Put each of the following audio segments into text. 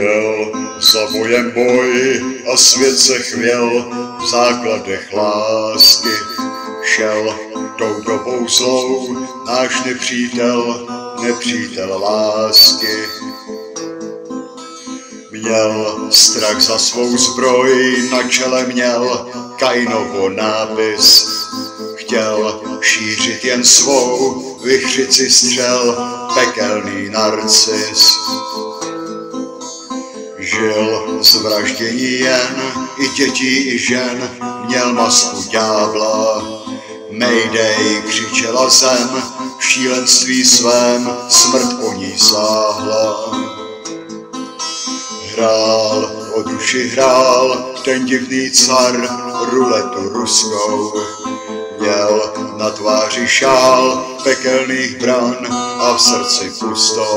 Šel za bojem boj a svět se chvěl v základech lásky. Šel tou dobou zlou náš nepřítel, nepřítel lásky. Měl strach za svou zbroj, na čele měl Kainovo nápis. Chtěl šířit jen svou vichřici střel, pekelný narcis. Žil z vraždění jen, i dětí, i žen, měl masku ďábla. Mayday, křičela zem, v šílenství svém smrt po ní sáhla. Hrál, o duši hrál, ten divný car, ruletu ruskou. Měl na tváři šál pekelných bran a v srdci pusto.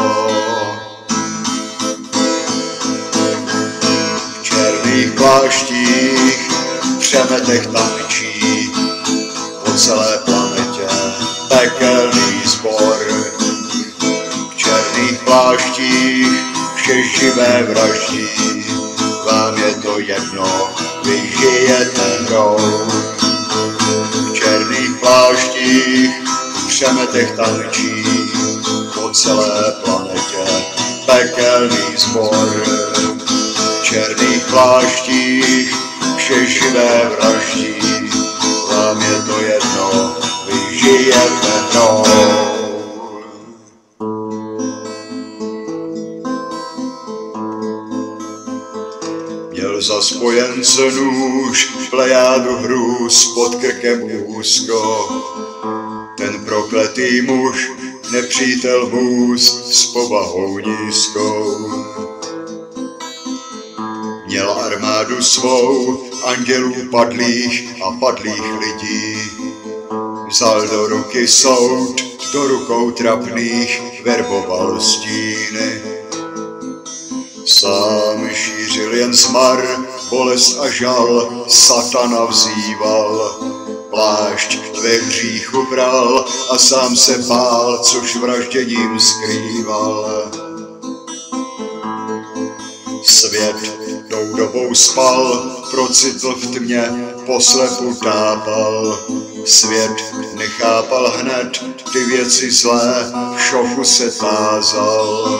V černých pláštích, v přemetech tančí, po celé planetě pekelný sbor. V černých pláštích vše živé vraždí, vám je to jedno, vy žijete hrou. V černých pláštích, v přemetech tančí, po celé planetě pekelný sbor. V černých pláštích vše živé vraždí, vám je to jedno, vy žijete hrou. Měl za spojence nůž, plejádu hrůz, pod krkem úzko. Ten prokletý muž, nepřítel vůz, s povahou nízkou. Měl armádu svou, andělů padlých a padlých lidí. Vzal do ruky soud, do rukou trapných verboval stíny. Sám šířil jen zmar, bolest a žal, satana vzýval. Plášť ve hříchu bral a sám se bál, což vražděním skrýval. Svět tou dobou spal, procitl v tmě, poslepu tápal. Svět nechápal hned ty věci zlé, v šoku se tázal.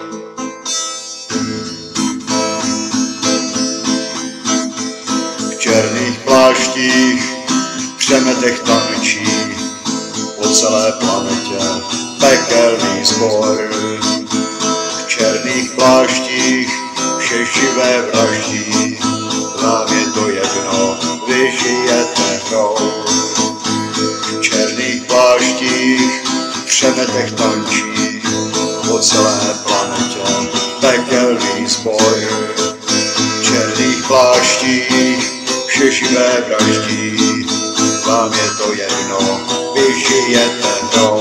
V černých pláštích, v přemetech tančí, po celé planetě pekelný sbor. V černých pláštích vše živé vraždí, vám je to jedno, vy žijete hrou. V černých pláštích, v přemetech tančí, po celé planetě pekelný sbor. V černých pláštích vše živé vraždí, vám je to jedno, vy žijete hrou.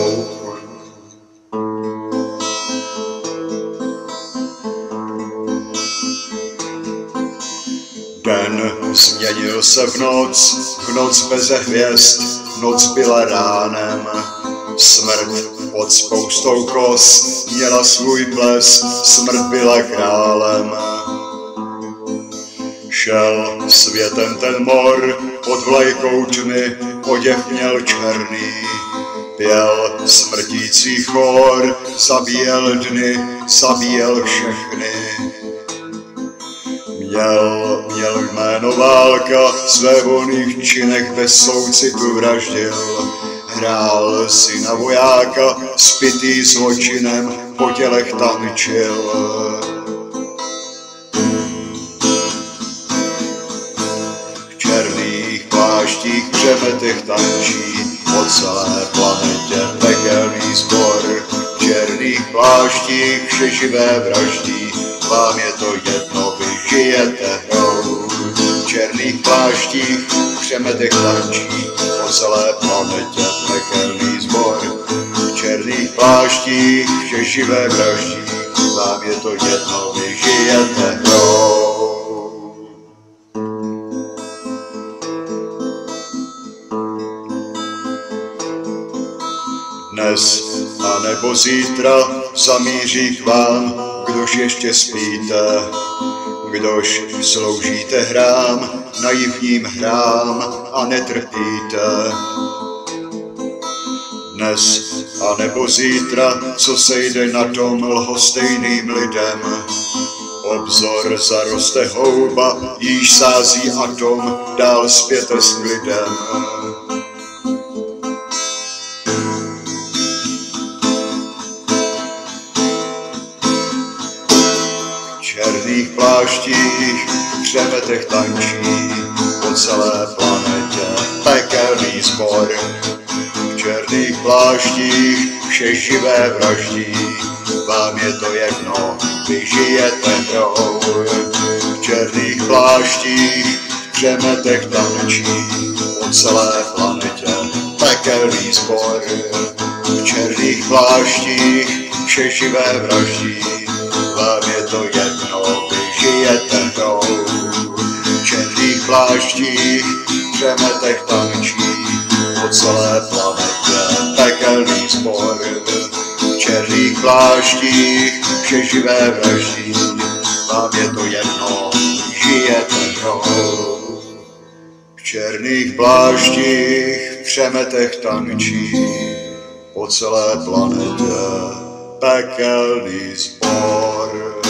Den změnil se v noc beze hvězd, noc byla ránem. Smrt pod spoustou kos měla svůj ples, smrt byla králem. Šel světem ten mor, pod vlajkou tmy, oděv měl černý. Pěl smrtící chór, zabíjel dny, zabíjel všechny. Měl jméno válka, své volných činech bez soucitu vraždil. Hrál si na vojáka, spitý zločinem, po tělech tančil. V černých pláštích, přemetech tančí, po celé planetě pekelný sbor. V černých pláštích vše živé vraždí, vám je to jedno, vy žijete hrou. V černých pláštích, v přemetech tančí, po celé planetě pekelný sbor. V černých pláštích vše živé vraždí, vám je to jedno, vy žijete hrou. Dnes a nebo zítra zamíří k vám, kdož ještě spíte, kdož sloužíte hrám, naivním hrám a netrpíte. Dnes a nebo zítra, co sejde na tom lhostejným lidem. Obzor zaroste houba, jíž sází atom, dál zpěte s klidem. V černých pláštích, přemetech tančí, po celé planetě pekelný sbor. V černých pláštích vše živé vraždí, vám je to jedno, vy žijete hrou. V černých pláštích, přemetech tančí, po celé planetě pekelný sbor. V černých pláštích vše živé vraždí, vám je to jedno, vy žijete hrou. V černých pláštích, přemetech tančí, po celé planetě pekelný sbor. V černých pláštích vše živé vraždí, vám je to jedno, žijete hrou. V černých pláštích, přemetech tančí, po celé planetě pekelný sbor.